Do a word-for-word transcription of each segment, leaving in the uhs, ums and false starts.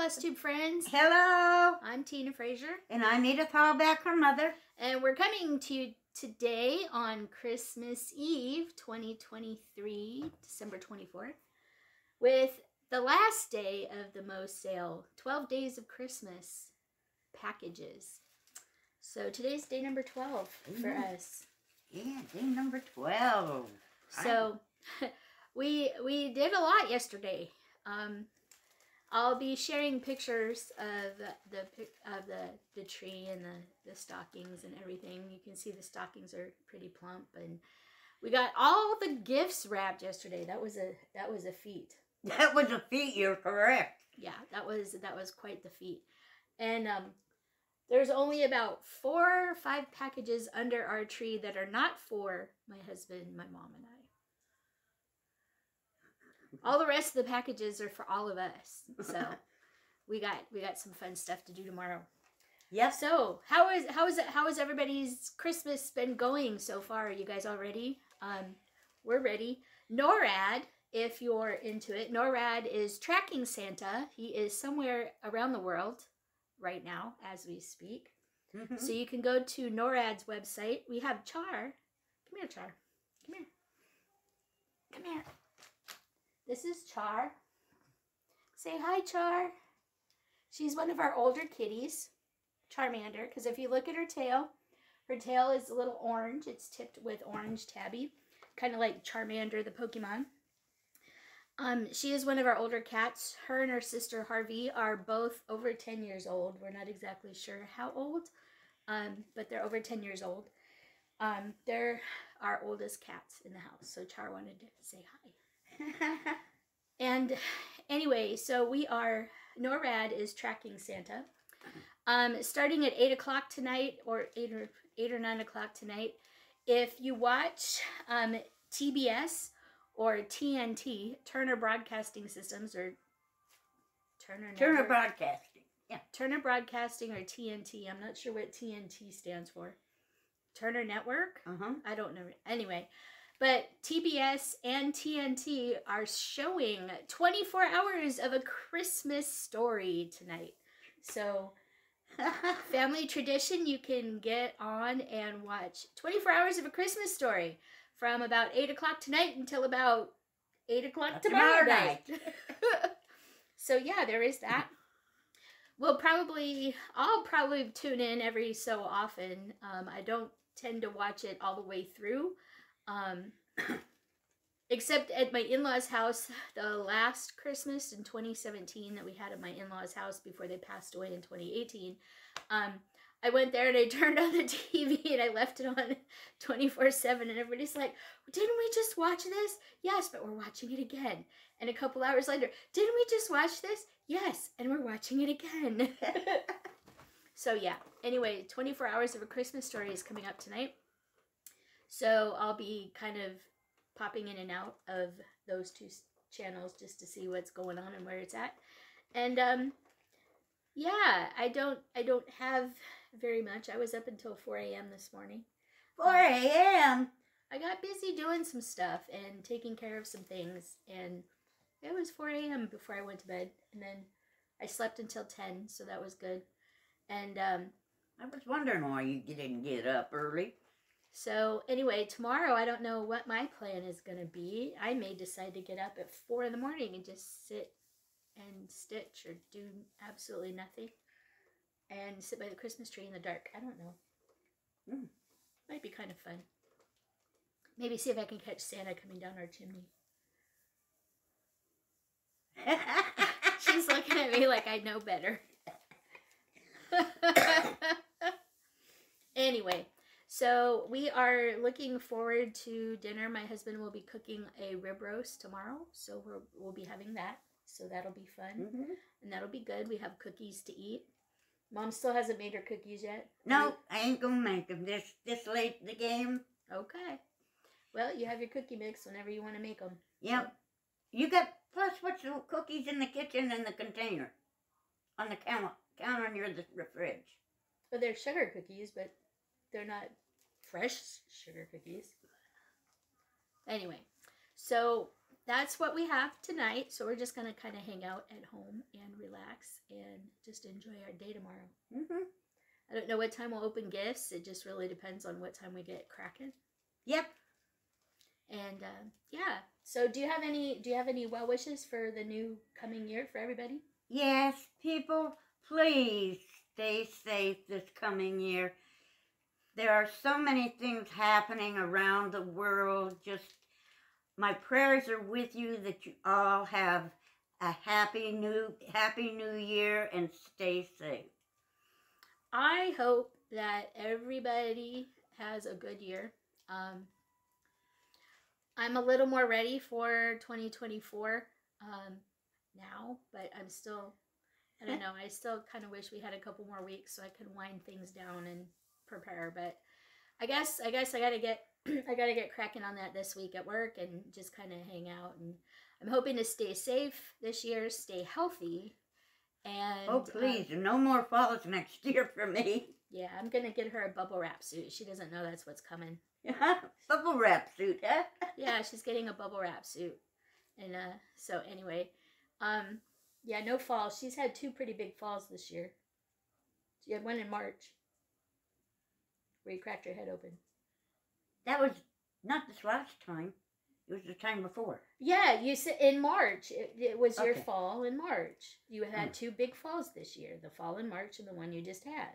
LessTube friends. Hello. I'm Tina Frazier. And I'm Edith Hallback, her mother. And we're coming to you today on Christmas Eve, twenty twenty-three, December twenty-fourth, with the last day of the Mo sale, twelve Days of Christmas packages. So today's day number twelve for Mm. us. Yeah, day number twelve. So we we did a lot yesterday. Um, I'll be sharing pictures of the of the the tree and the the stockings and everything. You can see the stockings are pretty plump, and we got all the gifts wrapped yesterday. That was a that was a feat. That was a feat. You're correct. Yeah, that was that was quite the feat. And um, there's only about four or five packages under our tree that are not for my husband, my mom, and I. All the rest of the packages are for all of us. So we got we got some fun stuff to do tomorrow. Yep. So how is how is it how has everybody's Christmas been going so far? Are you guys all ready? Um, we're ready. NORAD, if you're into it, NORAD is tracking Santa. He is somewhere around the world right now as we speak. Mm-hmm. So you can go to NORAD's website. We have Char. Come here, Char. Come here. Come here. This is Char. Say hi, Char. She's one of our older kitties, Charmander, because if you look at her tail, her tail is a little orange. It's tipped with orange tabby, kind of like Charmander, the Pokemon. Um, she is one of our older cats. Her and her sister, Harvey, are both over ten years old. We're not exactly sure how old, um, but they're over ten years old. Um, they're our oldest cats in the house, so Char wanted to say hi. And anyway, so we are, NORAD is tracking Santa. Um, starting at eight o'clock tonight, or eight or, eight or nine o'clock tonight, if you watch um, T B S or T N T, Turner Broadcasting Systems, or Turner Turner Network, Broadcasting. Yeah. Turner Broadcasting or T N T, I'm not sure what T N T stands for. Turner Network? Uh-huh. I don't know. Anyway. But T B S and T N T are showing twenty-four hours of A Christmas Story tonight. So, family tradition, you can get on and watch twenty-four hours of A Christmas Story from about eight o'clock tonight until about eight o'clock tomorrow, tomorrow night. night. So, yeah, there is that. We'll probably, I'll probably tune in every so often. Um, I don't tend to watch it all the way through. Um, except at my in-laws' house, the last Christmas in twenty seventeen that we had at my in-laws' house before they passed away in twenty eighteen, um, I went there and I turned on the T V and I left it on twenty-four seven, and everybody's like, didn't we just watch this? Yes, but we're watching it again. And a couple hours later, didn't we just watch this? Yes, and we're watching it again. So yeah, anyway, twenty-four hours of A Christmas Story is coming up tonight. So I'll be kind of popping in and out of those two channels just to see what's going on and where it's at. And um, yeah, I don't I don't have very much. I was up until four A M this morning. four A M I got busy doing some stuff and taking care of some things, and it was four A M before I went to bed, and then I slept until ten, so that was good. And um, I was wondering why you didn't get up early. So anyway, tomorrow I don't know what my plan is going to be. I may decide to get up at four in the morning and just sit and stitch or do absolutely nothing and sit by the Christmas tree in the dark. I don't know. Mm. Might be kind of fun. Maybe see if I can catch Santa coming down our chimney. She's looking at me like I know better. Anyway. So we are looking forward to dinner. My husband will be cooking a rib roast tomorrow, so we're, we'll be having that. So that'll be fun, Mm-hmm. and that'll be good. We have cookies to eat. Mom still hasn't made her cookies yet. No, I ain't gonna make them this this late in the game. Okay. Well, you have your cookie mix whenever you want to make them. Yep. So. You got plus what's the cookies in the kitchen and the container on the counter counter near the fridge. Well, they're sugar cookies, but they're not fresh sugar cookies. Anyway, so that's what we have tonight. So we're just going to kind of hang out at home and relax and just enjoy our day tomorrow. Mm-hmm. I don't know what time we'll open gifts. It just really depends on what time we get cracking. Yep. And uh, yeah. So do you have any do you have any well wishes for the new coming year for everybody? Yes, people, please stay safe this coming year. There are so many things happening around the world. Just my prayers are with you that you all have a happy new happy new year and stay safe. I hope that everybody has a good year. Um, I'm a little more ready for twenty twenty-four um, now, but I'm still, I don't know, I still kind of wish we had a couple more weeks so I could wind things down and prepare. But I guess, I guess I gotta get, I gotta get cracking on that this week at work and just kind of hang out. And I'm hoping to stay safe this year, stay healthy. And, oh, please, um, no more falls next year for me. Yeah, I'm going to get her a bubble wrap suit. She doesn't know that's what's coming. Bubble wrap suit, huh? Yeah, she's getting a bubble wrap suit. And uh, so anyway, um, yeah, no falls. She's had two pretty big falls this year. She had one in March where you cracked your head open. That was not this last time. It was the time before. Yeah, you said in March. It, it was your Okay. fall in March. You had Mm. two big falls this year. The fall in March and the one you just had.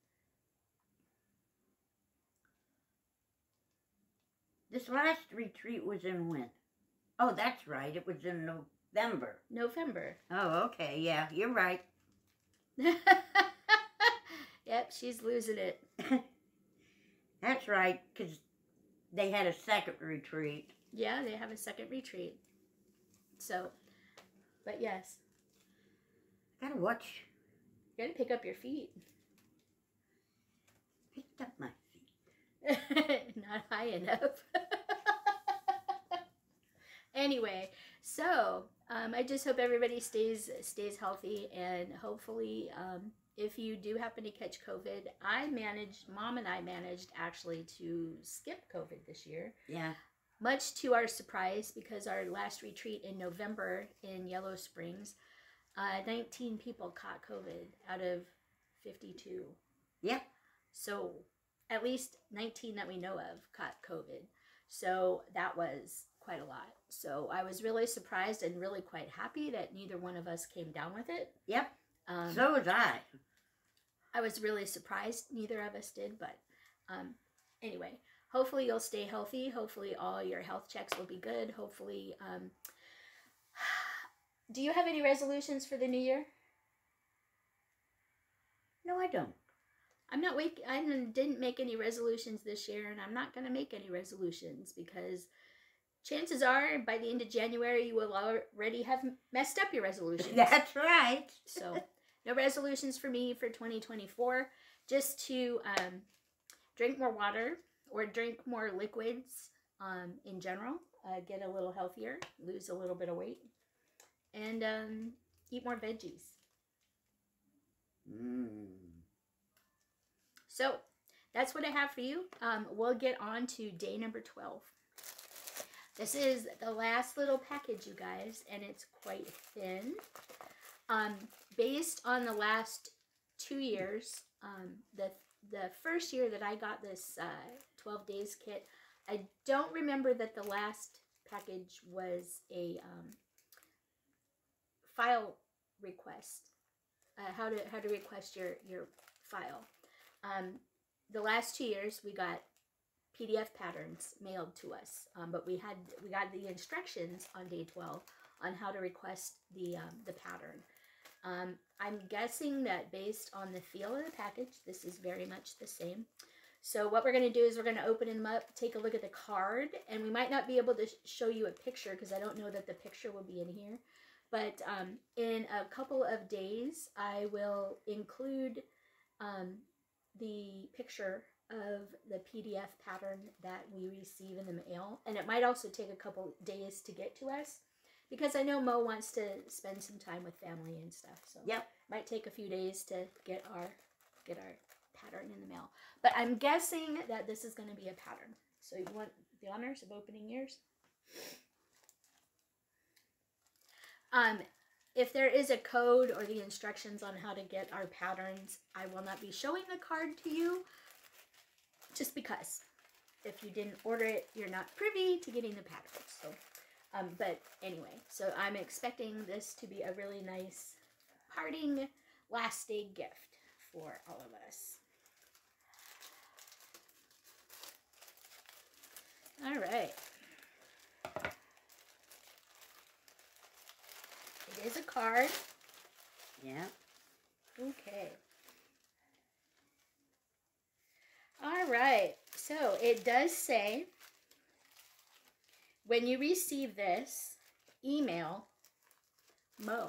This last retreat was in when? Oh, that's right. It was in November. November. Oh, okay. Yeah, you're right. Yep, she's losing it. That's right, because they had a second retreat. Yeah, they have a second retreat. So, but yes. I gotta watch. You gotta pick up your feet. Picked up my Not high enough. Anyway, so um, I just hope everybody stays stays healthy, and hopefully, um, if you do happen to catch COVID, I managed, Mom and I managed actually to skip COVID this year. Yeah. Much to our surprise, because our last retreat in November in Yellow Springs, uh, nineteen people caught COVID out of fifty-two. Yep. So at least nineteen that we know of caught COVID. So that was quite a lot. So I was really surprised and really quite happy that neither one of us came down with it. Yep. Um, So was I. I was really surprised neither of us did, but um, anyway, hopefully you'll stay healthy. Hopefully all your health checks will be good. Hopefully, um, do you have any resolutions for the new year? No, I don't. I'm not wake. I didn't make any resolutions this year, and I'm not going to make any resolutions because chances are by the end of January you will already have messed up your resolutions. That's right. So no resolutions for me for twenty twenty-four. Just to um, drink more water or drink more liquids um, in general. Uh, get a little healthier, lose a little bit of weight, and um, eat more veggies. Mm. So that's what I have for you. Um, we'll get on to day number twelve. This is the last little package, you guys, and it's quite thin. Um, based on the last two years, um, the the first year that I got this uh, twelve days kit, I don't remember that the last package was a um, file request. Uh, how to how to request your your file. Um, the last two years we got P D F patterns mailed to us, um, but we had we got the instructions on day twelve on how to request the um, the pattern. Um, I'm guessing that based on the feel of the package, this is very much the same. So what we're going to do is we're going to open them up, take a look at the card, and we might not be able to sh show you a picture because I don't know that the picture will be in here. But um, in a couple of days, I will include um, the picture of the P D F pattern that we receive in the mail. And it might also take a couple days to get to us because I know Mo wants to spend some time with family and stuff. So Yep. it might take a few days to get our get our pattern in the mail. But I'm guessing that this is going to be a pattern. So you want the honors of opening yours? Um, if there is a code or the instructions on how to get our patterns, I will not be showing the card to you, just because if you didn't order it, you're not privy to getting the patterns. So, um, but anyway, so I'm expecting this to be a really nice parting last day gift for all of us. All right. It is a card. Yeah. Okay. All right. So it does say, when you receive this, email Mo.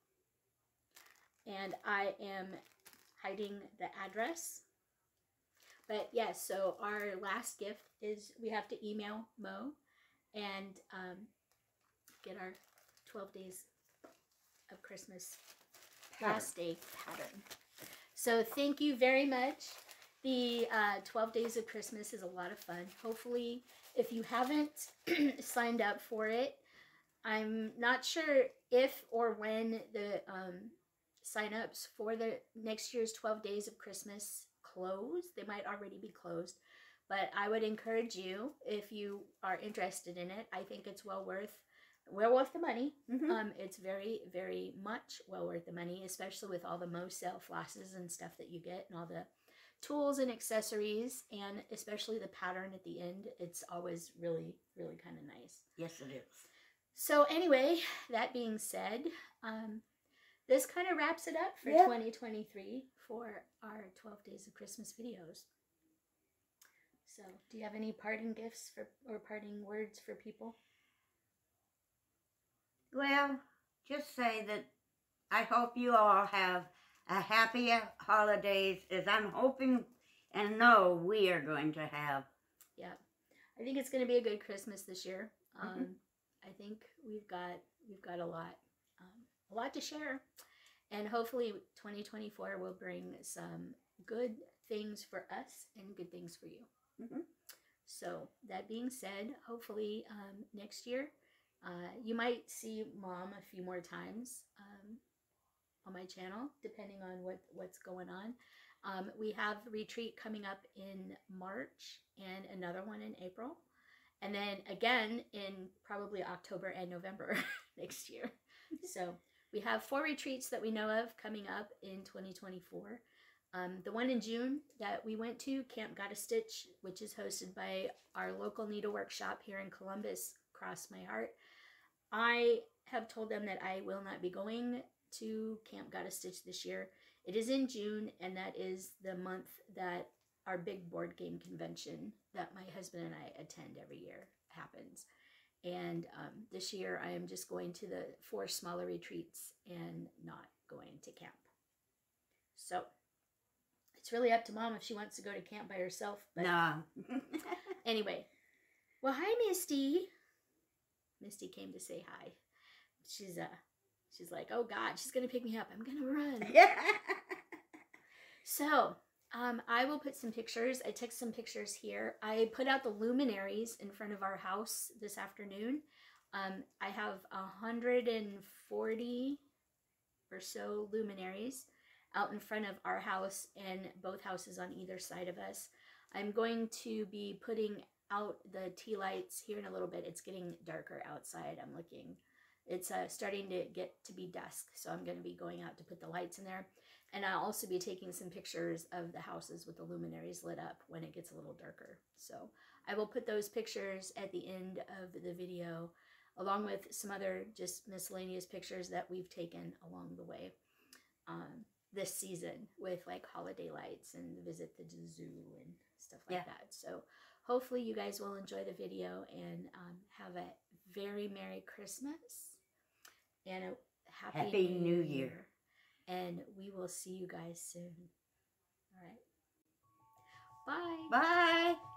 And I am hiding the address. But yes, so our last gift is we have to email Mo and um, get our twelve days of Christmas last day pattern. So thank you very much. The uh, twelve days of Christmas is a lot of fun. Hopefully, if you haven't signed up for it, I'm not sure if or when the um, sign-ups for the next year's twelve days of Christmas close. They might already be closed, but I would encourage you, if you are interested in it, I think it's well worth well worth the money. Mm-hmm. Um, it's very, very much well worth the money, especially with all the Mo Sale flosses and stuff that you get and all the tools and accessories, and especially the pattern at the end. It's always really, really kind of nice. Yes, it is. So anyway, that being said, um, this kind of wraps it up for yep. twenty twenty-three for our twelve Days of Christmas videos. So, do you have any parting gifts for or parting words for people? Well, just say that I hope you all have a happy holidays, as I'm hoping and know we are going to have. Yeah, I think it's going to be a good Christmas this year. Um, mm-hmm. I think we've got we've got a lot, um, a lot to share, and hopefully twenty twenty-four will bring some good things for us and good things for you. Mm-hmm. So that being said, hopefully um, next year uh, you might see Mom a few more times um, on my channel, depending on what what's going on. Um, we have a retreat coming up in March and another one in April. And then again in probably October and November next year. So we have four retreats that we know of coming up in twenty twenty-four. Um, the one in June that we went to, Camp Got a Stitch, which is hosted by our local needlework shop here in Columbus, Cross My Heart. I have told them that I will not be going to Camp Got a Stitch this year. It is in June, and that is the month that our big board game convention that my husband and I attend every year happens. And um, this year I am just going to the four smaller retreats and not going to camp. So it's really up to Mom if she wants to go to camp by herself. But no. Anyway, well, hi, Misty. Misty came to say hi. She's uh, she's like, oh God, she's gonna pick me up. I'm gonna run. Yeah. So. Um, I will put some pictures. I took some pictures here. I put out the luminaries in front of our house this afternoon. Um, I have one hundred forty or so luminaries out in front of our house and both houses on either side of us. I'm going to be putting out the tea lights here in a little bit. It's getting darker outside. I'm looking. It's uh, starting to get to be dusk, so I'm going to be going out to put the lights in there. And I'll also be taking some pictures of the houses with the luminaries lit up when it gets a little darker. So I will put those pictures at the end of the video, along with some other just miscellaneous pictures that we've taken along the way um, this season with like holiday lights and visit the zoo and stuff like yeah. that. So hopefully you guys will enjoy the video and um, have a very Merry Christmas and a Happy, Happy New, New Year. Year. And we will see you guys soon. All right. Bye. Bye.